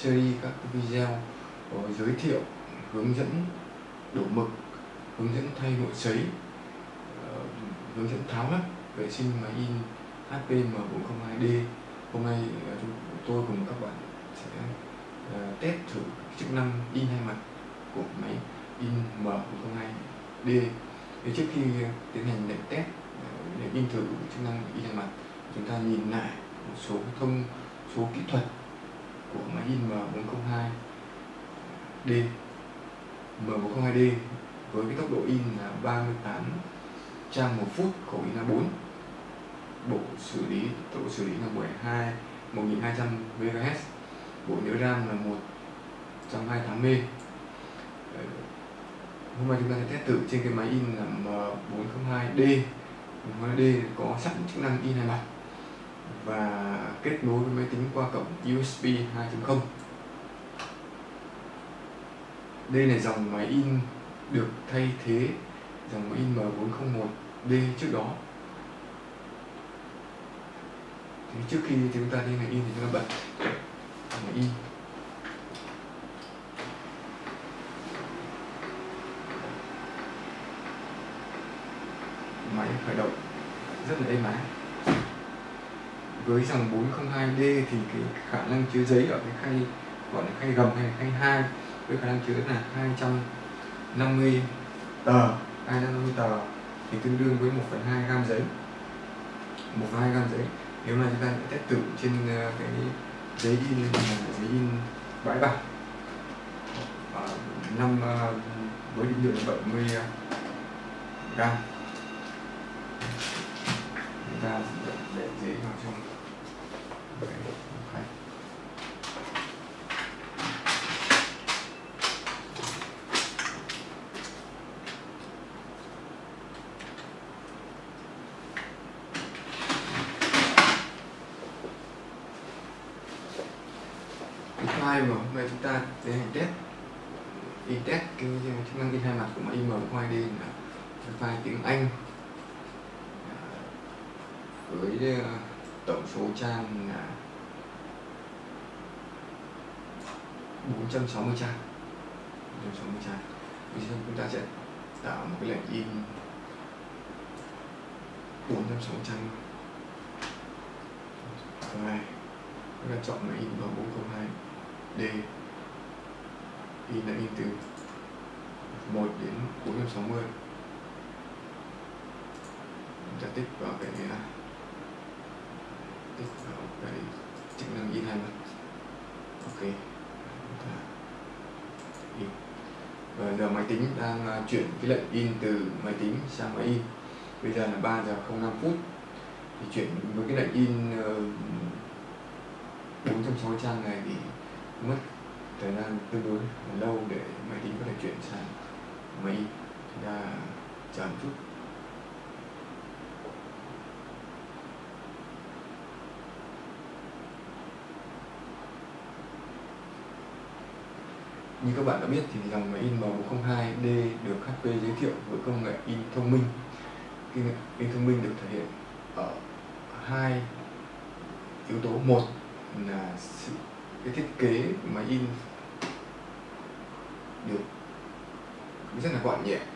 series các video có giới thiệu, hướng dẫn đổ mực, hướng dẫn thay nội sấy, hướng dẫn tháo lắp, vệ sinh máy in HP M402D. Hôm nay tôi cùng các bạn sẽ test thử chức năng in hai mặt của máy in M402D. Trước khi tiến hành lệnh test để in thử chức năng in hai mặt, chúng ta nhìn lại một số thông số kỹ thuật của máy in M402D. M402D với cái tốc độ in là 38 trang một phút, khẩu in A4, tốc độ xử lý là 1200 MHz, bộ nhớ RAM là 128MB. Hôm nay chúng ta sẽ test thử trên cái máy in là M402D. M402D có sẵn chức năng in hai mặt và kết nối với máy tính qua cổng USB 2.0. Đây là dòng máy in được thay thế dòng máy in M401D trước đó. Thì trước khi chúng ta tiến hành in thì chúng ta bật máy in. Máy khởi động rất là êm ái. Với dòng 402D thì cái khả năng chứa giấy ở cái khay gọi là khay gầm hay khay 2 với khả năng chứa là 250 tờ thì tương đương với 1,2 gam giấy. 1,2 gam giấy. Nếu mà chúng ta test thử trên cái giấy in là giấy in bãi bạc với định lượng 70 gam. Chúng ta để giấy vào trong cái khay. File mà hôm nay chúng ta tiến hành test cái chức năng in hai mặt của máy in M402D là file tiếng Anh với tổng số trang là 460 trang. Bây giờ chúng ta sẽ tạo một cái lệnh in 460 trang. Rồi, chúng ta chọn máy in M402D. In là in từ 1 đến 460. Chúng ta tích vào cái chức năng in hai mặt. Ok. Và giờ máy tính đang chuyển cái lệnh in từ máy tính sang máy in. Bây giờ là 3 giờ 05 phút. Thì chuyển với cái lệnh in 460 trang này thì mất thời gian tương đối là lâu để máy tính có thể chuyển sang máy in. Chúng ta chờ một chút. Như các bạn đã biết thì dòng máy in M402D được HP giới thiệu với công nghệ in thông minh. In thông minh được thể hiện ở hai yếu tố. Một là cái thiết kế máy in được rất là gọn nhẹ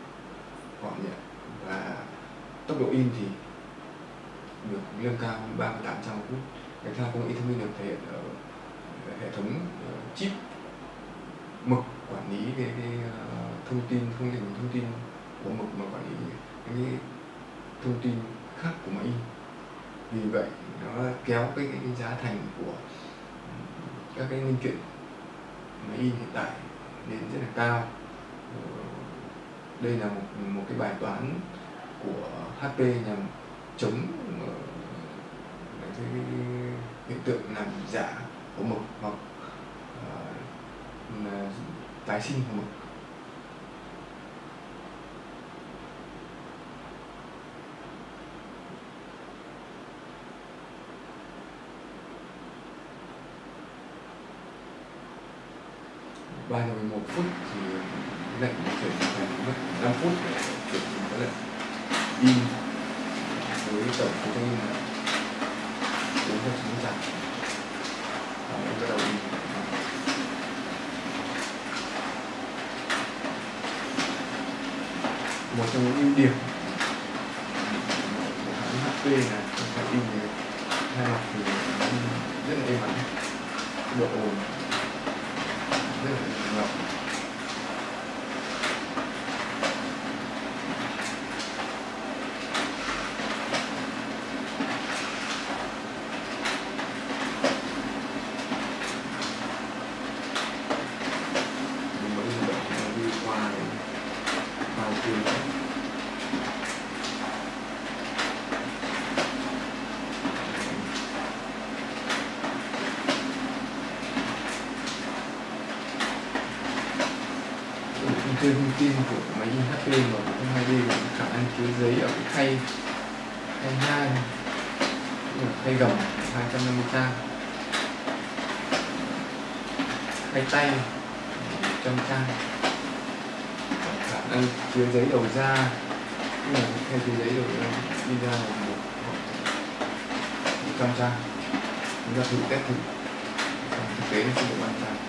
và tốc độ in thì được nâng cao 38 trang một phút. Cái thứ hai, công nghệ in thông minh được thể hiện ở hệ thống chip mực quản lý cái thông tin của mực mà quản lý cái thông tin khác của máy in. Vì vậy nó kéo cái giá thành của các cái linh kiện máy in hiện tại lên rất là cao. Đây là một cái bài toán của HP nhằm chống cái hiện tượng làm giả của mực hoặc tái sinh của mực. Ba giờ 11 phút thì lệnh chuyển thành mất 5 phút để chuyển cái lệnh in với tổng số thông tin là 490 trang. Bắt đầu in. một trong những ưu điểm của hãng HP là cái in hai mặt thì nó rất là êm ái, độ ồn rất là ngọt. Mình mới đi qua vào trường chơi thông tin của máy in HP mà cũng hay đi là khả năng chứa giấy ở cái khay 22 khay gầm 250 trang, khay tay 100 trang, khả năng chứa giấy đầu ra nhưng mà khay chứa giấy đầu ra đi ra là 100 trang. Chúng ta thử test thử thực tế nó sẽ được 3 trang.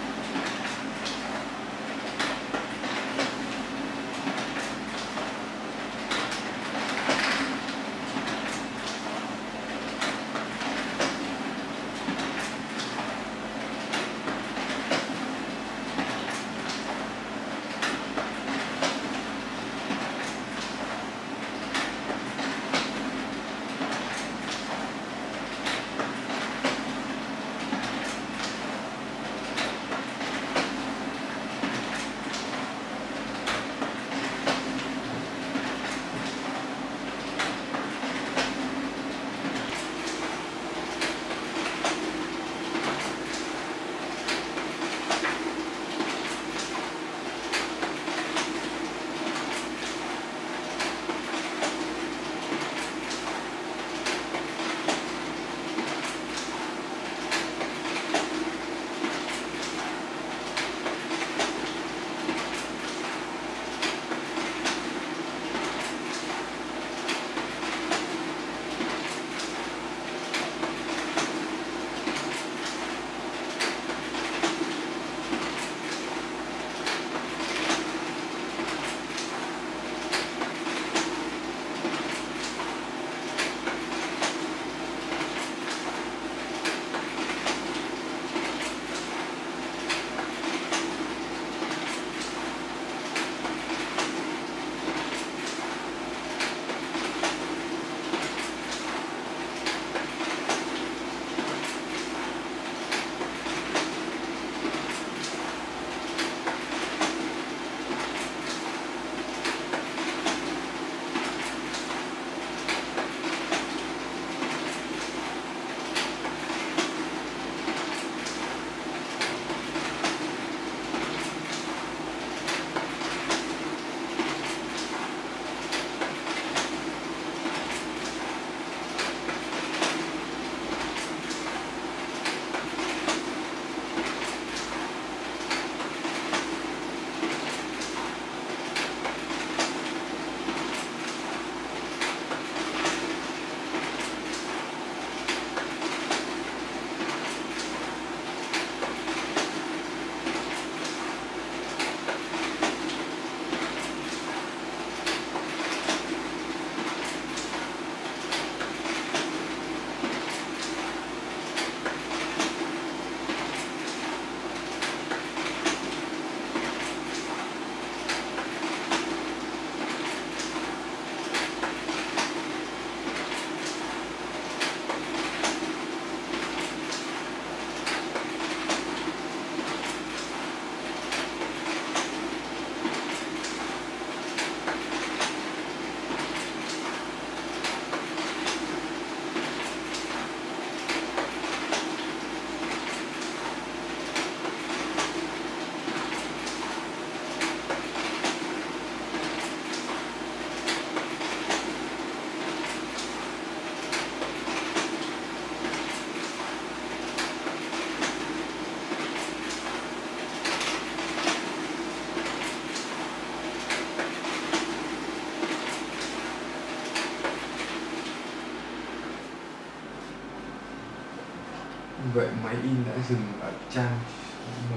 Vậy máy in đã dừng ở trang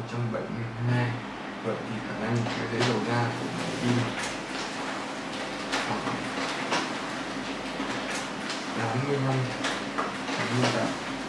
172. Vậy thì khả năng cái giấy đầu ra của máy in 5 như vậy.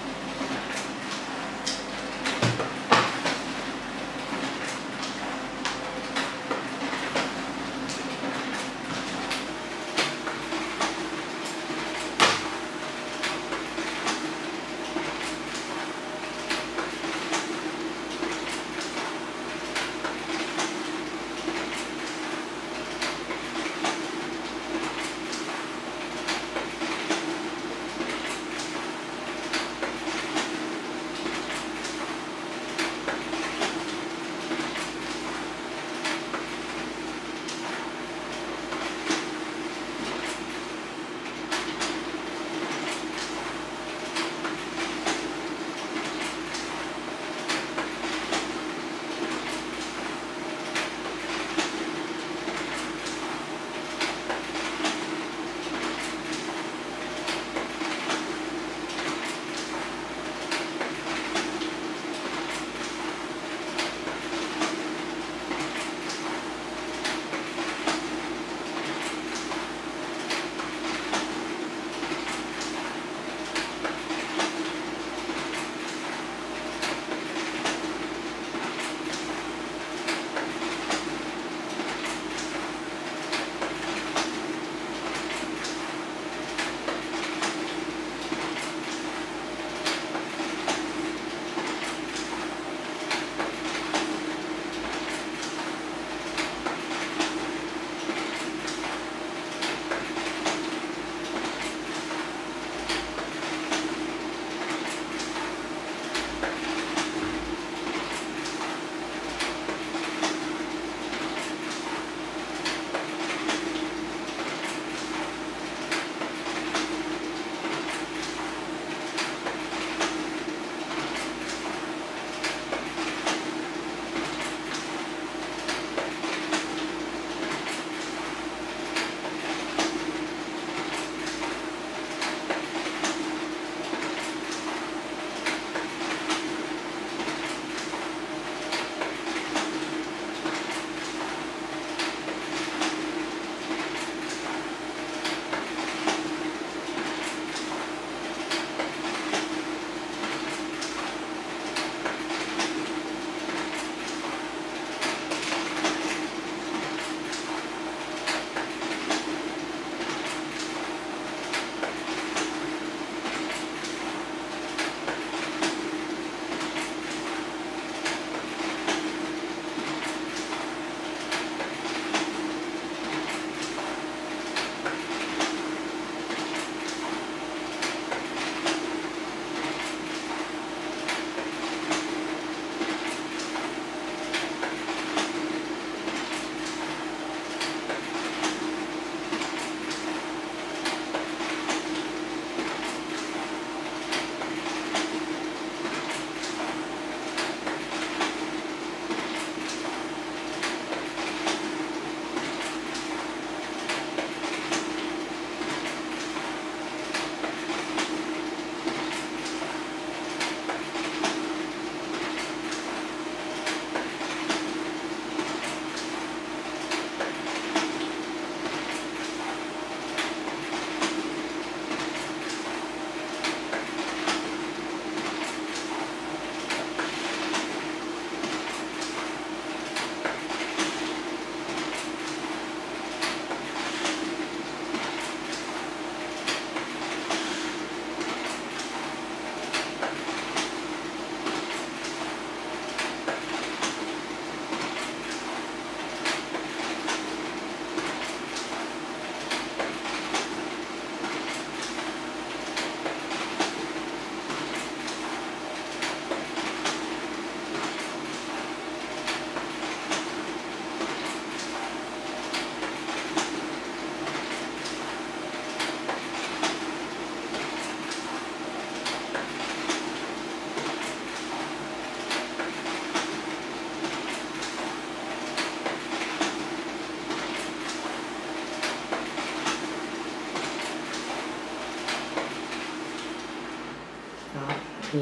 Khi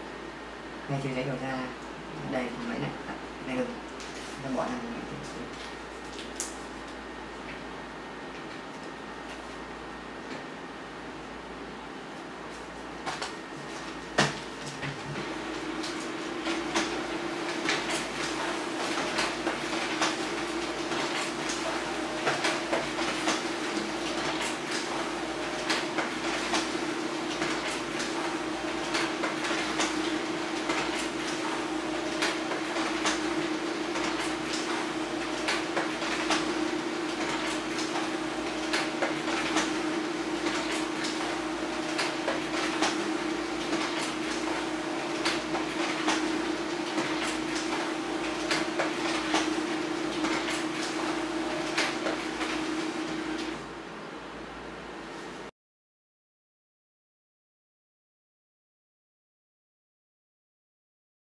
ngay từ giấy đầu ra đây mấy này đây được, ta bỏ ra